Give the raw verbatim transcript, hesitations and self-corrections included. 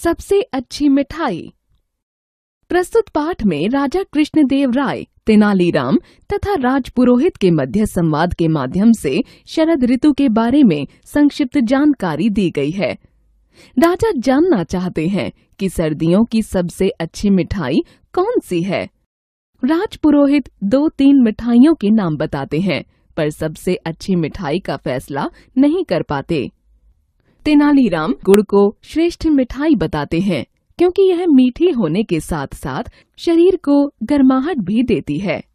सबसे अच्छी मिठाई। प्रस्तुत पाठ में राजा कृष्णदेव राय, तेनालीराम तथा राजपुरोहित के मध्य संवाद के माध्यम से शरद ऋतु के बारे में संक्षिप्त जानकारी दी गई है। राजा जानना चाहते हैं कि सर्दियों की सबसे अच्छी मिठाई कौन सी है। राजपुरोहित दो तीन मिठाइयों के नाम बताते हैं, पर सबसे अच्छी मिठाई का फैसला नहीं कर पाते। तेनालीराम गुड़ को श्रेष्ठ मिठाई बताते हैं, क्योंकि यह मीठी होने के साथ साथ शरीर को गर्माहट भी देती है।